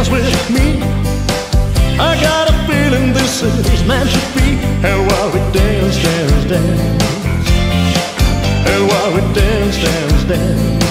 dance with me. I got a feeling this is meant to be. And while we dance, dance, dance, and while we dance, dance, dance,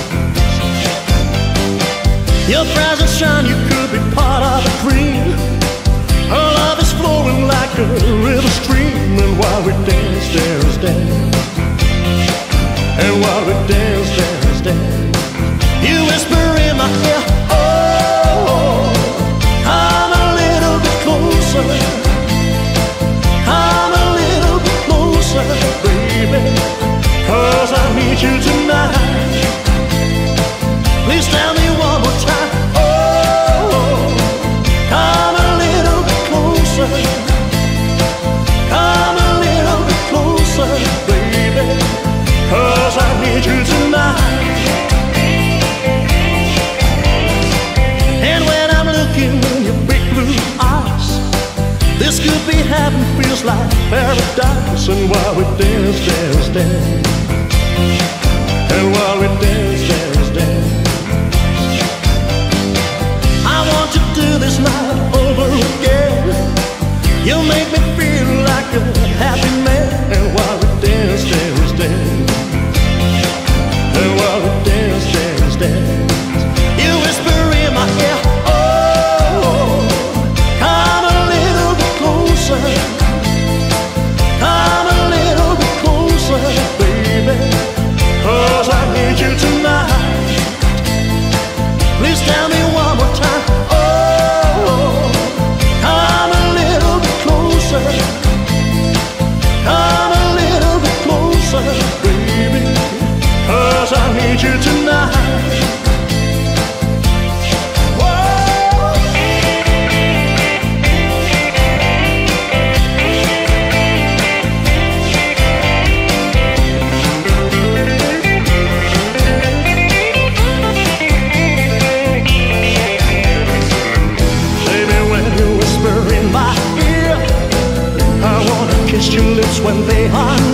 your presence shine, you could be part of a dream. Our love is flowing like a river stream. And while we dance, dance, dance, and while we dance, dance, dance, you whisper in my ear, oh, come a little bit closer, come a little bit closer, baby, 'cause I need you tonight. Please tell me one more time, oh, come a little bit closer, come a little bit closer, baby, 'cause I need you tonight. And when I'm looking in your big blue eyes, this could be heaven, feels like paradise. And while we dance, dance, dance, and while we dance, dance, dance, I want to do this night over again. You make me feel like a happy man. And while we dance, dance, dance, and while we dance, dance, dance, you whisper in my ear, oh, come a little bit closer, come a little bit closer, baby, 'cause I need you tonight. Please tell me one more time, oh, come a little bit closer, come a little bit closer, baby, 'cause I need you tonight. Baby, when you whisper in my ear, I wanna kiss your lips when they are